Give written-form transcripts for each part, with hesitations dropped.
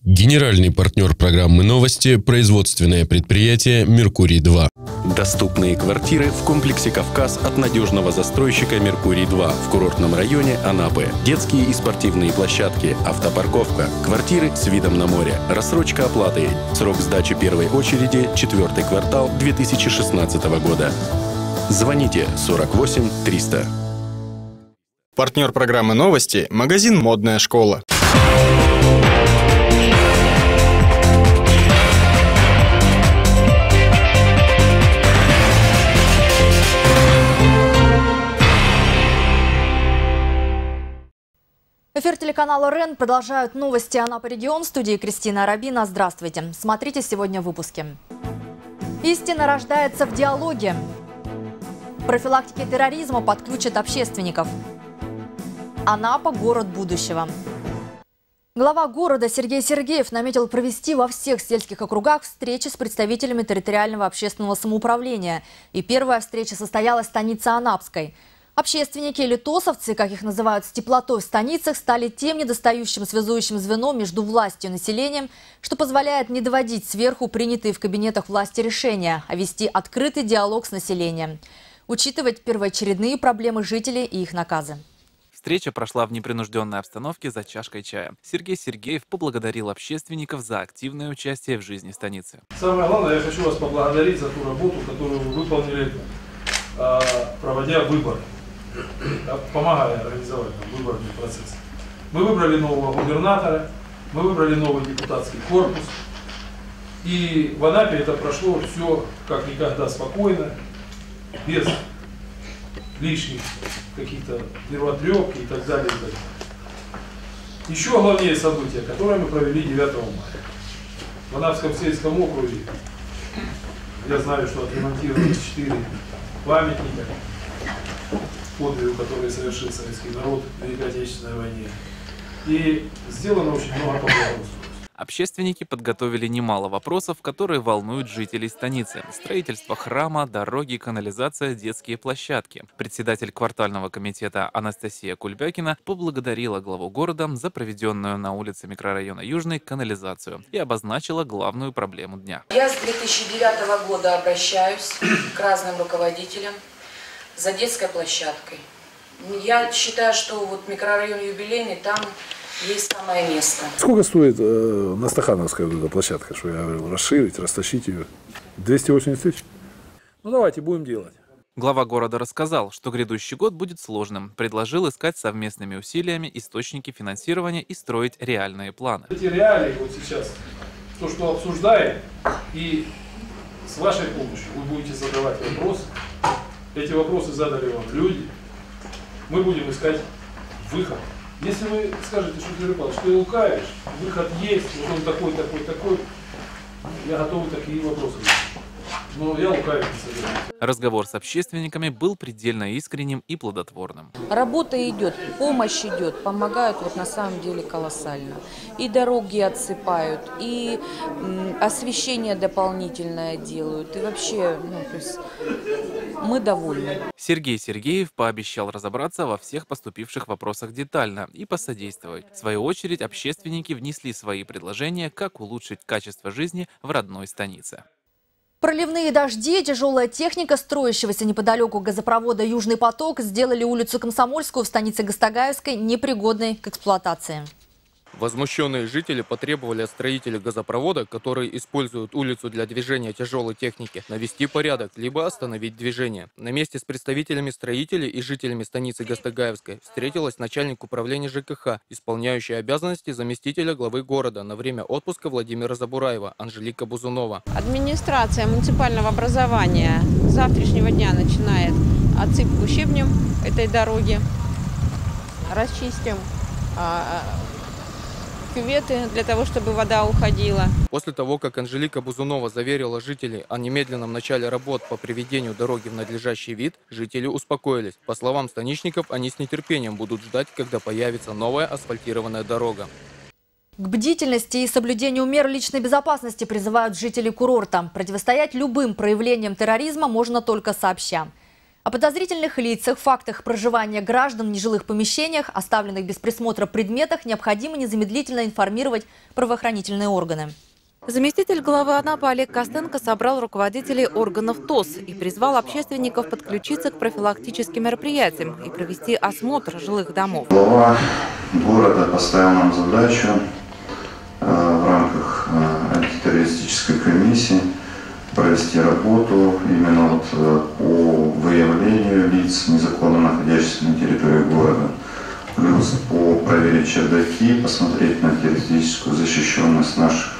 Генеральный партнер программы «Новости» – производственное предприятие «Меркурий-2». Доступные квартиры в комплексе «Кавказ» от надежного застройщика «Меркурий-2» в курортном районе Анапы. Детские и спортивные площадки, автопарковка, квартиры с видом на море, рассрочка оплаты. Срок сдачи первой очереди – 4-й квартал 2016 года. Звоните 48 300. Партнер программы «Новости» – магазин «Модная школа». Эфир телеканала РЕН продолжают новости Анапы регион. В студии Кристина Арабина. Здравствуйте. Смотрите сегодня в выпуске. Истина рождается в диалоге. Профилактике терроризма подключат общественников. Анапа – город будущего. Глава города Сергей Сергеев наметил провести во всех сельских округах встречи с представителями территориального общественного самоуправления. И первая встреча состоялась в станице Анапской. Общественники или тосовцы, как их называют с теплотой в станицах, стали тем недостающим связующим звеном между властью и населением, что позволяет не доводить сверху принятые в кабинетах власти решения, а вести открытый диалог с населением, учитывать первоочередные проблемы жителей и их наказы. Встреча прошла в непринужденной обстановке за чашкой чая. Сергей Сергеев поблагодарил общественников за активное участие в жизни станицы. Самое главное, я хочу вас поблагодарить за ту работу, которую вы выполнили, проводя выборы, помогая организовать выборный процесс. Мы выбрали нового губернатора, мы выбрали новый депутатский корпус. И в Анапе это прошло все как никогда спокойно, без лишних каких-то нервотрепки и так далее. Еще главнее событие, которое мы провели 9 мая. В Анапском сельском округе, я знаю, что отремонтировали 4 памятника подвигу, который совершил советский народ в Великой Отечественной войне. И сделано очень много по благоустройству. Общественники подготовили немало вопросов, которые волнуют жителей станицы. Строительство храма, дороги, канализация, детские площадки. Председатель квартального комитета Анастасия Кульбякина поблагодарила главу города за проведенную на улице микрорайона Южный канализацию и обозначила главную проблему дня. Я с 2009 года обращаюсь к разным руководителям за детской площадкой. Я считаю, что вот микрорайон Юбилейный, там есть самое место. Сколько стоит на Стахановской вот эта площадка, что я говорю, расширить, растащить ее? 280 тысяч? Ну давайте, будем делать. Глава города рассказал, что грядущий год будет сложным. Предложил искать совместными усилиями источники финансирования и строить реальные планы. Эти реалии вот сейчас, то, что обсуждаем, и с вашей помощью вы будете задавать вопросы. Эти вопросы задали вам люди. Мы будем искать выход. Если вы скажете, что Юрий Павлович, ты лукавишь, выход есть, вот он такой, я готов такие вопросы решить. Но я лукавить не собираюсь. Разговор с общественниками был предельно искренним и плодотворным. Работа идет, помощь идет, помогают вот на самом деле колоссально. И дороги отсыпают, и освещение дополнительное делают, и вообще, то есть мы довольны. Сергей Сергеев пообещал разобраться во всех поступивших вопросах детально и посодействовать. В свою очередь, общественники внесли свои предложения, как улучшить качество жизни в родной станице. Проливные дожди, тяжелая техника строящегося неподалеку газопровода «Южный поток» сделали улицу Комсомольскую в станице Гастагаевской непригодной к эксплуатации. Возмущенные жители потребовали от строителей газопровода, которые используют улицу для движения тяжелой техники, навести порядок, либо остановить движение. На месте с представителями строителей и жителями станицы Гастагаевской встретилась начальник управления ЖКХ, исполняющая обязанности заместителя главы города на время отпуска Владимира Забураева, Анжелика Бузунова. Администрация муниципального образования с завтрашнего дня начинает отсыпку щебнем этой дороги. Расчистим кюветы для того, чтобы вода уходила. После того, как Анжелика Бузунова заверила жителей о немедленном начале работ по приведению дороги в надлежащий вид, жители успокоились. По словам станичников, они с нетерпением будут ждать, когда появится новая асфальтированная дорога. К бдительности и соблюдению мер личной безопасности призывают жители курорта. Противостоять любым проявлениям терроризма можно только сообща. О подозрительных лицах, фактах проживания граждан в нежилых помещениях, оставленных без присмотра предметах необходимо незамедлительно информировать правоохранительные органы. Заместитель главы Анапы Олег Костенко собрал руководителей органов ТОС и призвал общественников подключиться к профилактическим мероприятиям и провести осмотр жилых домов. Глава города поставил нам задачу в рамках антитеррористической комиссии провести работу именно по выявлению лиц, незаконно находящихся на территории города. Плюс проверить чердаки, посмотреть на террористическую защищенность наших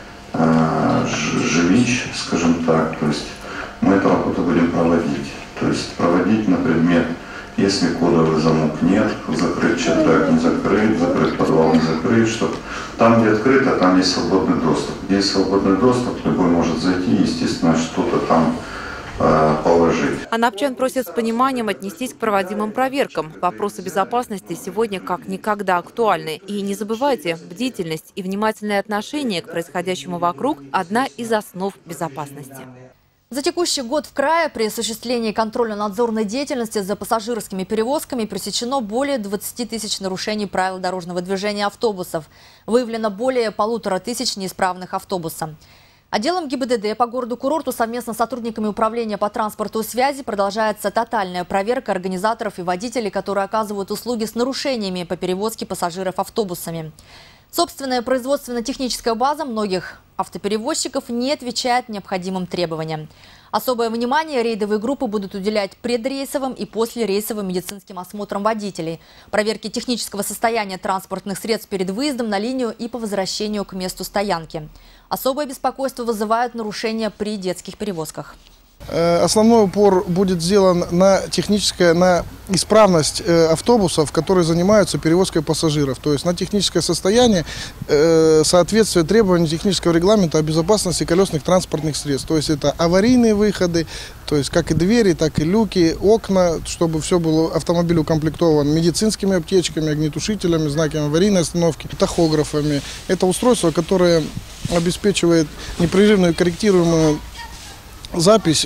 жилищ, скажем так. То есть мы эту работу будем проводить. То есть проводить на предмет, если кодовый замок нет, закрыть чердак не закрыть, закрыть подвал не закрыть, чтобы там, где открыто, там есть свободный доступ. Где есть свободный доступ, любой может зайти, естественно, что-то там положить. Анапчан просят с пониманием отнестись к проводимым проверкам. Вопросы безопасности сегодня как никогда актуальны. И не забывайте, бдительность и внимательное отношение к происходящему вокруг – одна из основ безопасности. За текущий год в крае при осуществлении контрольно-надзорной деятельности за пассажирскими перевозками пресечено более 20 тысяч нарушений правил дорожного движения автобусов. Выявлено более 1500 неисправных автобусов. Отделом ГИБДД по городу-курорту совместно с сотрудниками управления по транспорту и связи продолжается тотальная проверка организаторов и водителей, которые оказывают услуги с нарушениями по перевозке пассажиров автобусами. Собственная производственно-техническая база многих автоперевозчиков не отвечает необходимым требованиям. Особое внимание рейдовые группы будут уделять предрейсовым и послерейсовым медицинским осмотрам водителей, проверке технического состояния транспортных средств перед выездом на линию и по возвращению к месту стоянки. Особое беспокойство вызывают нарушения при детских перевозках. Основной упор будет сделан на исправность автобусов, которые занимаются перевозкой пассажиров, то есть на техническое состояние, соответствие требований технического регламента о безопасности колесных транспортных средств. То есть это аварийные выходы, то есть как и двери, так и люки, окна, чтобы все было автомобиль укомплектован медицинскими аптечками, огнетушителями, знаками аварийной остановки, тахографами. Это устройство, которое обеспечивает непрерывную корректируемую запись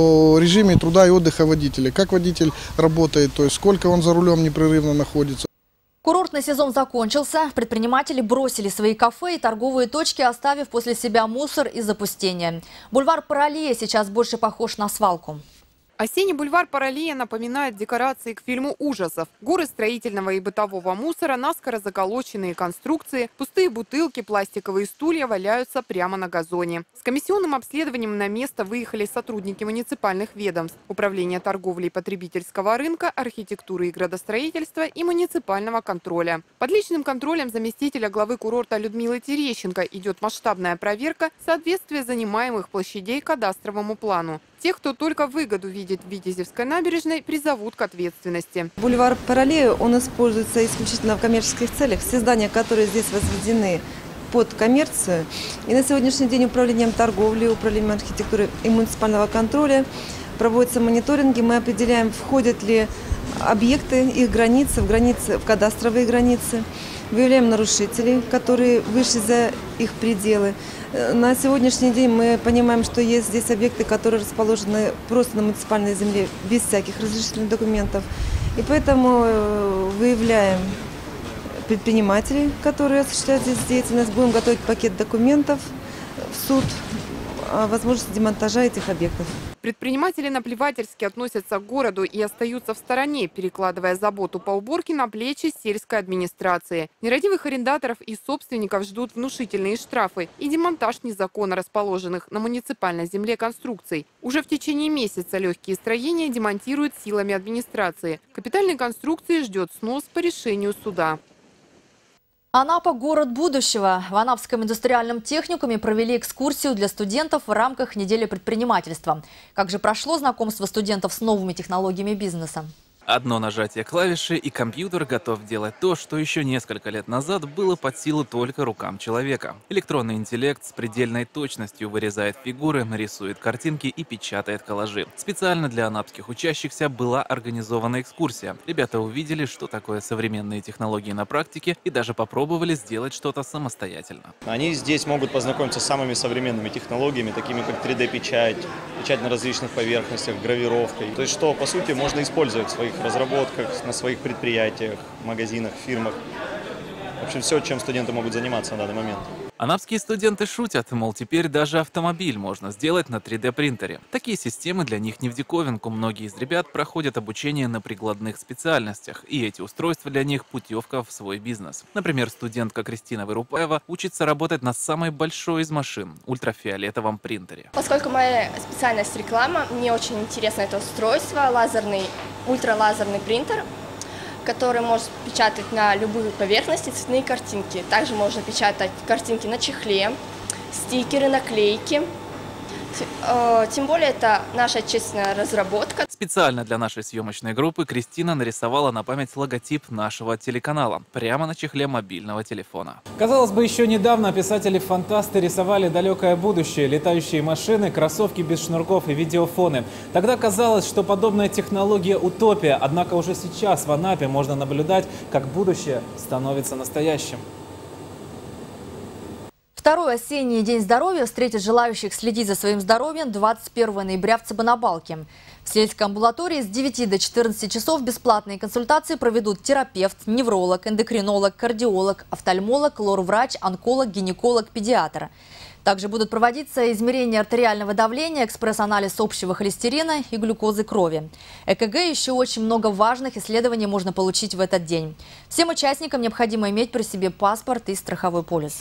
о режиме труда и отдыха водителя, как водитель работает, то есть сколько он за рулем непрерывно находится. Курортный сезон закончился. Предприниматели бросили свои кафе и торговые точки, оставив после себя мусор и запустение. Бульвар Паралия сейчас больше похож на свалку. Осенний бульвар Паралия напоминает декорации к фильму ужасов. Горы строительного и бытового мусора, наскоро заколоченные конструкции, пустые бутылки, пластиковые стулья валяются прямо на газоне. С комиссионным обследованием на место выехали сотрудники муниципальных ведомств, Управления торговли и потребительского рынка, архитектуры и градостроительства и муниципального контроля. Под личным контролем заместителя главы курорта Людмилы Терещенко идет масштабная проверка соответствия занимаемых площадей кадастровому плану. Тех, кто только выгоду видит в Витязевской набережной, призовут к ответственности. Бульвар Паралия, он используется исключительно в коммерческих целях. Все здания, которые здесь возведены под коммерцию. И на сегодняшний день управлением торговли, управлением архитектуры и муниципального контроля проводятся мониторинги. Мы определяем, входят ли объекты, их границы, в кадастровые границы. Выявляем нарушителей, которые вышли за их пределы. На сегодняшний день мы понимаем, что есть здесь объекты, которые расположены просто на муниципальной земле без всяких разрешительных документов. И поэтому выявляем предпринимателей, которые осуществляют здесь деятельность. Будем готовить пакет документов в суд о возможности демонтажа этих объектов. Предприниматели наплевательски относятся к городу и остаются в стороне, перекладывая заботу по уборке на плечи сельской администрации. Нерадивых арендаторов и собственников ждут внушительные штрафы и демонтаж незаконно расположенных на муниципальной земле конструкций. Уже в течение месяца легкие строения демонтируют силами администрации. Капитальные конструкции ждет снос по решению суда. Анапа – город будущего. В Анапском индустриальном техникуме провели экскурсию для студентов в рамках недели предпринимательства. Как же прошло знакомство студентов с новыми технологиями бизнеса? Одно нажатие клавиши, и компьютер готов делать то, что еще несколько лет назад было под силу только рукам человека. Электронный интеллект с предельной точностью вырезает фигуры, рисует картинки и печатает коллажи. Специально для анапских учащихся была организована экскурсия. Ребята увидели, что такое современные технологии на практике, и даже попробовали сделать что-то самостоятельно. Они здесь могут познакомиться с самыми современными технологиями, такими как 3D-печать, печать на различных поверхностях, гравировкой. То есть, что, по сути, можно использовать в своих разработках, на своих предприятиях, магазинах, фирмах. В общем, все, чем студенты могут заниматься на данный момент. Анапские студенты шутят, мол, теперь даже автомобиль можно сделать на 3D-принтере. Такие системы для них не в диковинку. Многие из ребят проходят обучение на прикладных специальностях, и эти устройства для них путевка в свой бизнес. Например, студентка Кристина Вырупаева учится работать на самой большой из машин – ультрафиолетовом принтере. Поскольку моя специальность реклама, мне очень интересно это устройство, ультралазерный принтер, который может печатать на любые поверхности цветные картинки. Также можно печатать картинки на чехле, стикеры, наклейки. Тем более это наша отечественная разработка. Специально для нашей съемочной группы Кристина нарисовала на память логотип нашего телеканала прямо на чехле мобильного телефона. Казалось бы, еще недавно писатели-фантасты рисовали далекое будущее, летающие машины, кроссовки без шнурков и видеофоны. Тогда казалось, что подобная технология утопия, однако уже сейчас в Анапе можно наблюдать, как будущее становится настоящим. Второй осенний день здоровья встретит желающих следить за своим здоровьем 21 ноября в Цыбанабалке. В сельской амбулатории с 9 до 14 часов бесплатные консультации проведут терапевт, невролог, эндокринолог, кардиолог, офтальмолог, лор-врач, онколог, гинеколог, педиатр. Также будут проводиться измерения артериального давления, экспресс-анализ общего холестерина и глюкозы крови. ЭКГ и еще очень много важных исследований можно получить в этот день. Всем участникам необходимо иметь при себе паспорт и страховой полис.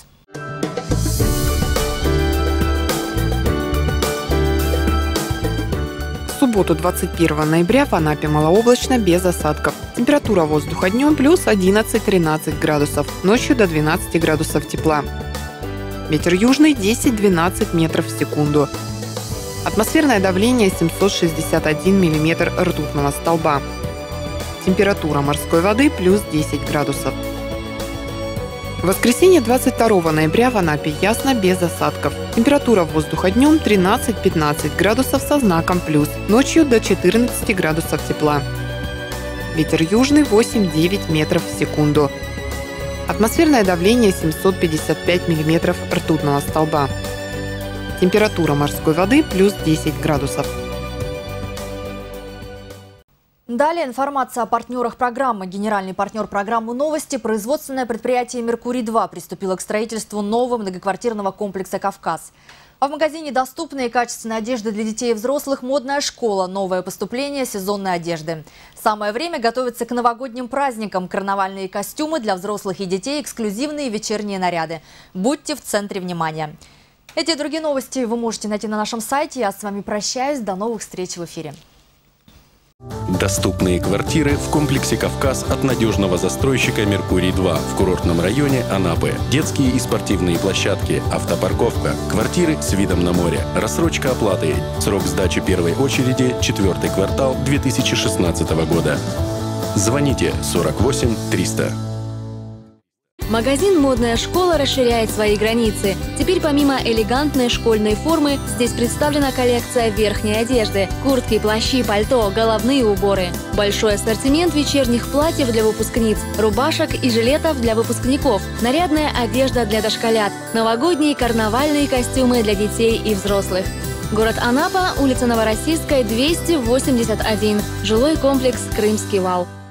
В субботу 21 ноября в Анапе малооблачно, без осадков. Температура воздуха днем плюс 11-13 градусов, ночью до 12 градусов тепла. Ветер южный 10-12 метров в секунду. Атмосферное давление 761 миллиметр ртутного столба. Температура морской воды плюс 10 градусов. В воскресенье 22 ноября в Анапе ясно, без осадков. Температура воздуха днем 13-15 градусов со знаком плюс, ночью до 14 градусов тепла. Ветер южный 8-9 метров в секунду. Атмосферное давление 755 миллиметров ртутного столба. Температура морской воды плюс 10 градусов. Далее информация о партнерах программы. Генеральный партнер программы «Новости» – производственное предприятие «Меркурий-2» приступило к строительству нового многоквартирного комплекса «Кавказ». А в магазине доступной и качественной одежды для детей и взрослых «Модная школа». Новое поступление сезонной одежды. Самое время готовиться к новогодним праздникам. Карнавальные костюмы для взрослых и детей, эксклюзивные вечерние наряды. Будьте в центре внимания. Эти и другие новости вы можете найти на нашем сайте. Я с вами прощаюсь. До новых встреч в эфире. Доступные квартиры в комплексе «Кавказ» от надежного застройщика «Меркурий-2» в курортном районе Анапы. Детские и спортивные площадки, автопарковка, квартиры с видом на море, рассрочка оплаты. Срок сдачи первой очереди – 4-й квартал 2016 года. Звоните 48 300. Магазин «Модная школа» расширяет свои границы. Теперь помимо элегантной школьной формы, здесь представлена коллекция верхней одежды. Куртки, плащи, пальто, головные уборы. Большой ассортимент вечерних платьев для выпускниц, рубашек и жилетов для выпускников. Нарядная одежда для дошколят. Новогодние карнавальные костюмы для детей и взрослых. Город Анапа, улица Новороссийская, 281. Жилой комплекс «Крымский вал».